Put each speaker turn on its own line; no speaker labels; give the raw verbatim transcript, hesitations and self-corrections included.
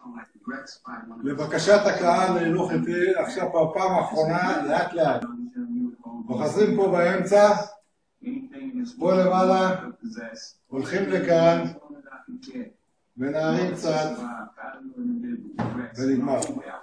לבקשת הקהל להילוך איתי עכשיו בפעם האחרונה לאט לאט. אוחזים פה באמצע, פה למעלה, הולכים לכאן, ונערים קצת, ונגמר.